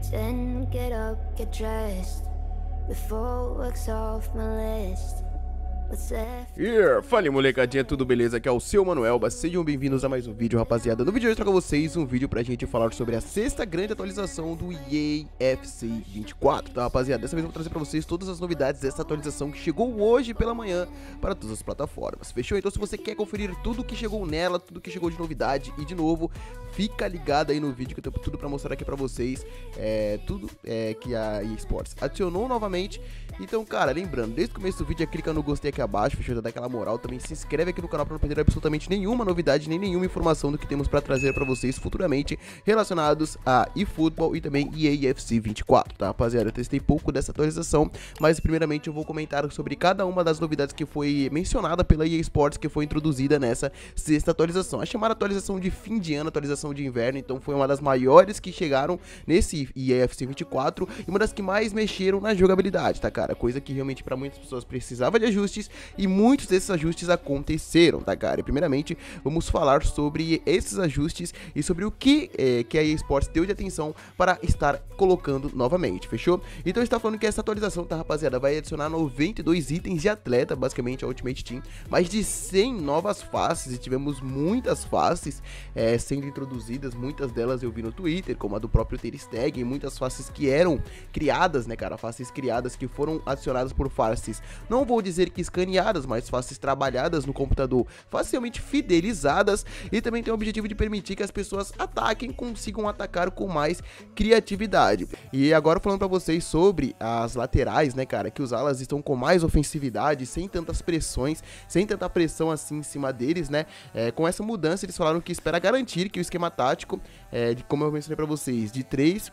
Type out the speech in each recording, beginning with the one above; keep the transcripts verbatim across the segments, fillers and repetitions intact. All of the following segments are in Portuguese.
Then get up, get dressed, before work's off my list. What's left? Yeah, fala aí, molecadinha, tudo beleza? Aqui é o seu Manuelba, sejam bem-vindos a mais um vídeo, rapaziada. No vídeo de hoje eu trago a vocês um vídeo pra gente falar sobre a sexta grande atualização do E A F C vinte e quatro, tá, rapaziada? Dessa vez eu vou trazer pra vocês todas as novidades dessa atualização que chegou hoje pela manhã para todas as plataformas, fechou? Então se você quer conferir tudo que chegou nela, tudo que chegou de novidade e de novo, fica ligado aí no vídeo que eu tenho tudo pra mostrar aqui pra vocês, é, tudo é, que a E A Sports adicionou novamente. Então, cara, lembrando, desde o começo do vídeo, já clica no gostei aqui abaixo, fechou, já dá aquela moral, também se inscreve aqui no canal pra não perder absolutamente nenhuma novidade, nem nenhuma informação do que temos pra trazer pra vocês futuramente relacionados a eFootball e também E A F C vinte e quatro, tá, rapaziada? Eu testei pouco dessa atualização, mas primeiramente eu vou comentar sobre cada uma das novidades que foi mencionada pela E A Sports, que foi introduzida nessa sexta atualização. A chamada atualização de fim de ano, atualização de inverno, então foi uma das maiores que chegaram nesse E A F C vinte e quatro e uma das que mais mexeram na jogabilidade, tá, cara? Coisa que realmente para muitas pessoas precisava de ajustes e muitos desses ajustes aconteceram, tá, cara? E primeiramente vamos falar sobre esses ajustes e sobre o que, é, que a E A Sports deu de atenção para estar colocando novamente, fechou? Então está falando que essa atualização, tá, rapaziada, vai adicionar noventa e dois itens de atleta, basicamente a Ultimate Team, mais de cem novas faces, e tivemos muitas faces é, sendo introduzidas, muitas delas eu vi no Twitter, como a do próprio Ter Stegen, muitas faces que eram criadas, né, cara, faces criadas que foram adicionadas por faces, não vou dizer que escaneadas, mas faces trabalhadas no computador, facilmente fidelizadas, e também tem o objetivo de permitir que as pessoas ataquem, consigam atacar com mais criatividade. E agora falando pra vocês sobre as laterais, né, cara, que os alas estão com mais ofensividade, sem tantas pressões, sem tanta pressão assim em cima deles, né, é, com essa mudança eles falaram que espera garantir que o esquema tático, é, de, como eu mencionei pra vocês, de três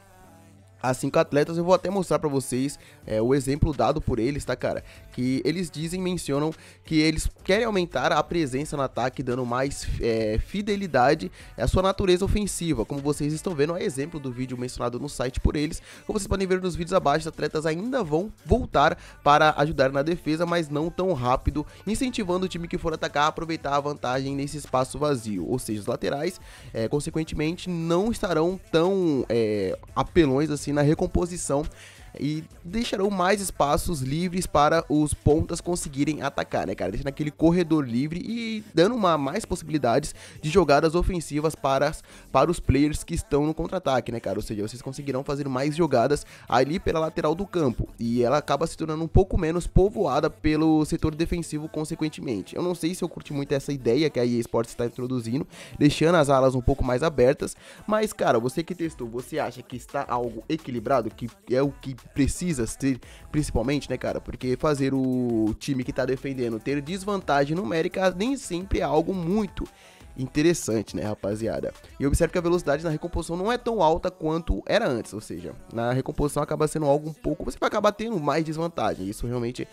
a cinco atletas, eu vou até mostrar pra vocês é, o exemplo dado por eles, tá, cara? Que eles dizem, mencionam que eles querem aumentar a presença no ataque, dando mais é, fidelidade à sua natureza ofensiva. Como vocês estão vendo, é exemplo do vídeo mencionado no site por eles. Como vocês podem ver nos vídeos abaixo, os atletas ainda vão voltar para ajudar na defesa, mas não tão rápido, incentivando o time que for atacar a aproveitar a vantagem nesse espaço vazio. Ou seja, os laterais, é, consequentemente, não estarão tão é, apelões assim na recomposição e deixarão mais espaços livres para os pontas conseguirem atacar, né, cara? Deixando aquele corredor livre e dando uma mais possibilidades de jogadas ofensivas para, para os players que estão no contra-ataque, né, cara? Ou seja, vocês conseguirão fazer mais jogadas ali pela lateral do campo e ela acaba se tornando um pouco menos povoada pelo setor defensivo consequentemente. Eu não sei se eu curti muito essa ideia que a E A Sports está introduzindo, deixando as alas um pouco mais abertas, mas, cara, você que testou, você acha que está algo equilibrado, que é o que precisa ter, principalmente, né, cara, porque fazer o time que tá defendendo ter desvantagem numérica nem sempre é algo muito interessante, né, rapaziada? E observe que a velocidade na recomposição não é tão alta quanto era antes, ou seja, na recomposição acaba sendo algo um pouco, você vai acabar tendo mais desvantagem, isso realmente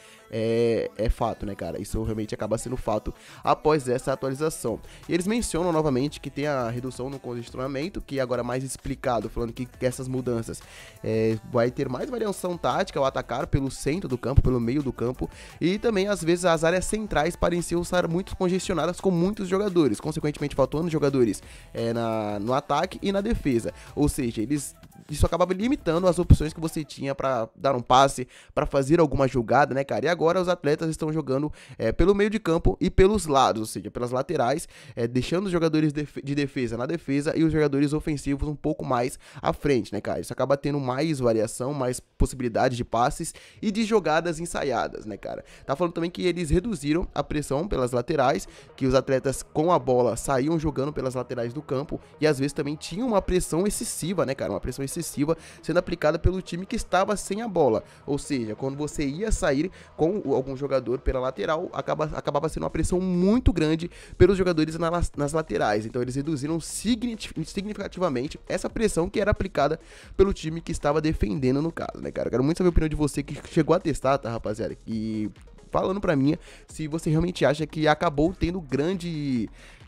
é, é fato, né, cara? Isso realmente acaba sendo fato após essa atualização. E eles mencionam novamente que tem a redução no congestionamento, que agora é mais explicado, falando que, que essas mudanças é, vai ter mais variação tática ao atacar pelo centro do campo, pelo meio do campo, e também às vezes as áreas centrais pareciam estar muito congestionadas com muitos jogadores, consequentemente faltando jogadores é, na, no ataque e na defesa, ou seja, eles isso acabava limitando as opções que você tinha para dar um passe, para fazer alguma jogada, né, cara? E agora os atletas estão jogando é, pelo meio de campo e pelos lados, ou seja, pelas laterais, é, deixando os jogadores de defesa na defesa e os jogadores ofensivos um pouco mais à frente, né, cara? Isso acaba tendo mais variação, mais possibilidade de passes e de jogadas ensaiadas, né, cara? Tá falando também que eles reduziram a pressão pelas laterais, que os atletas com a bola saíam jogando pelas laterais do campo e às vezes também tinham uma pressão excessiva, né, cara? Uma pressão excessiva sendo aplicada pelo time que estava sem a bola, ou seja, quando você ia sair com algum jogador pela lateral, acaba, acabava sendo uma pressão muito grande pelos jogadores na, nas laterais, então eles reduziram significativamente essa pressão que era aplicada pelo time que estava defendendo no caso, né, cara? Eu quero muito saber a opinião de você que chegou a testar, tá, rapaziada, e falando pra mim se você realmente acha que acabou tendo grande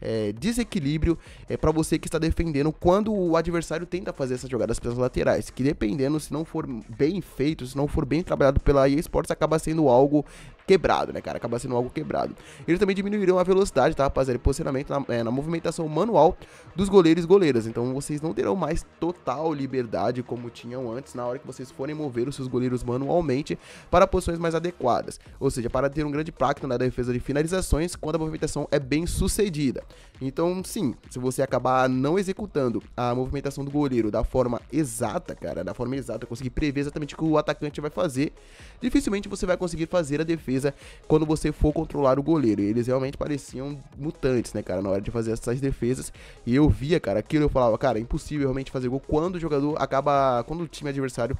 é, desequilíbrio é, para você que está defendendo quando o adversário tenta fazer essas jogadas pelas laterais, que dependendo, se não for bem feito, se não for bem trabalhado pela E A Sports, acaba sendo algo quebrado, né, cara? Acaba sendo algo quebrado. Eles também diminuíram a velocidade, tá, rapaziada? E posicionamento na, é, na movimentação manual dos goleiros e goleiras. Então vocês não terão mais total liberdade como tinham antes na hora que vocês forem mover os seus goleiros manualmente para posições mais adequadas. Ou seja, para ter um grande impacto na defesa de finalizações quando a movimentação é bem sucedida. Então, sim, se você acabar não executando a movimentação do goleiro da forma exata, cara, da forma exata, conseguir prever exatamente o que o atacante vai fazer, dificilmente você vai conseguir fazer a defesa quando você for controlar o goleiro. E eles realmente pareciam mutantes, né, cara, na hora de fazer essas defesas. E eu via, cara, aquilo eu falava, cara, é impossível realmente fazer gol quando o jogador acaba, quando o time adversário,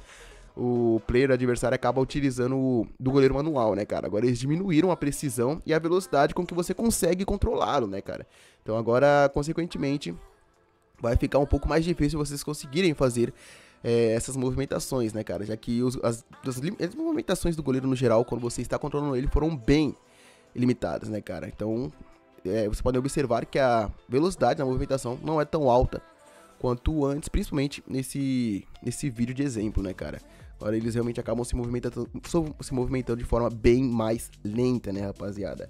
o player adversário acaba utilizando o do goleiro manual, né, cara. Agora eles diminuíram a precisão e a velocidade com que você consegue controlá-lo, né, cara. Então agora, consequentemente, vai ficar um pouco mais difícil vocês conseguirem fazer É, essas movimentações, né, cara, já que os, as, as, as movimentações do goleiro no geral, quando você está controlando ele, foram bem limitadas, né, cara. Então, é, você pode observar que a velocidade na movimentação não é tão alta quanto antes, principalmente nesse, nesse vídeo de exemplo, né, cara. Agora eles realmente acabam se movimentando, se movimentando de forma bem mais lenta, né, rapaziada.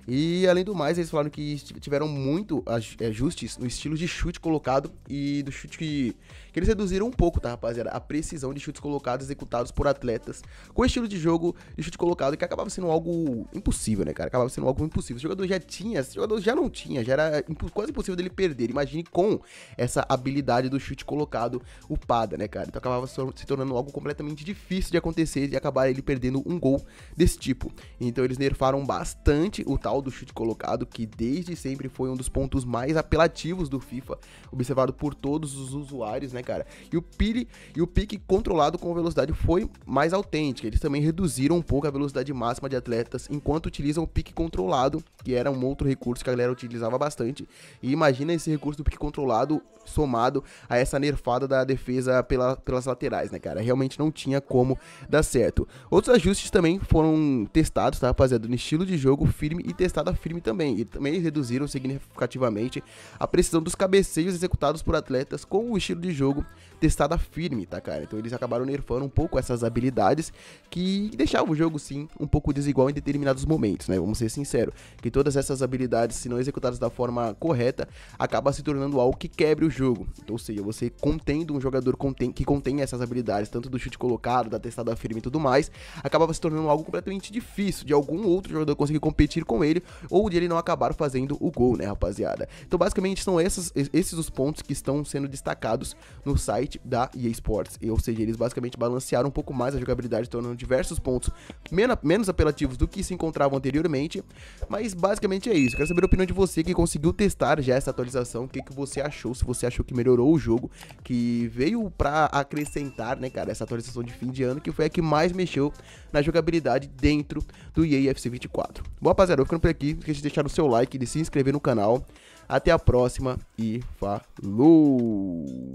E além do mais, eles falaram que tiveram muito ajustes no estilo de chute colocado e do chute que, que eles reduziram um pouco, tá, rapaziada? A precisão de chutes colocados executados por atletas com estilo de jogo de chute colocado, que acabava sendo algo impossível, né, cara? Acabava sendo algo impossível. O jogador já tinha, o jogador já não tinha, já era quase impossível dele perder. Imagine com essa habilidade do chute colocado upada, né, cara? Então acabava se tornando algo completamente difícil de acontecer e acabar ele perdendo um gol desse tipo. Então eles nerfaram bastante o tal do chute colocado, que desde sempre foi um dos pontos mais apelativos do FIFA, observado por todos os usuários, né, cara? E o pile e o pique controlado com velocidade foi mais autêntico. Eles também reduziram um pouco a velocidade máxima de atletas enquanto utilizam o pique controlado, que era um outro recurso que a galera utilizava bastante. E imagina esse recurso do pique controlado somado a essa nerfada da defesa pela, pelas laterais, né, cara? Realmente não tinha como dar certo. Outros ajustes também foram testados, tá, rapaziada? No estilo de jogo firme e testada firme também. E também reduziram significativamente a precisão dos cabeceios executados por atletas com o estilo de jogo testada firme, tá, cara? Então eles acabaram nerfando um pouco essas habilidades que deixavam o jogo, sim, um pouco desigual em determinados momentos, né? Vamos ser sinceros, que todas essas habilidades, se não executadas da forma correta, acaba se tornando algo que quebre o jogo. Então, ou seja, você contendo um jogador contém, que contém essas habilidades, tanto do chute colocado, da testada firme e tudo mais, acabava se tornando algo completamente difícil de algum outro jogador conseguir competir com ele, ou de ele não acabar fazendo o gol, né, rapaziada? Então, basicamente, são essas, esses os pontos que estão sendo destacados no site da E A Sports. Ou seja, eles basicamente balancearam um pouco mais a jogabilidade, tornando diversos pontos menos, menos apelativos do que se encontravam anteriormente. Mas, basicamente, é isso. Eu quero saber a opinião de você que conseguiu testar já essa atualização. O que, que você achou? Se você achou que melhorou o jogo, que veio pra acrescentar, né, cara, essa atualização de fim de ano, que foi a que mais mexeu na jogabilidade dentro do E A F C vinte e quatro. Bom, rapaziada, eu ficando por aqui. Não esqueça de deixar o seu like, de se inscrever no canal. Até a próxima e falou!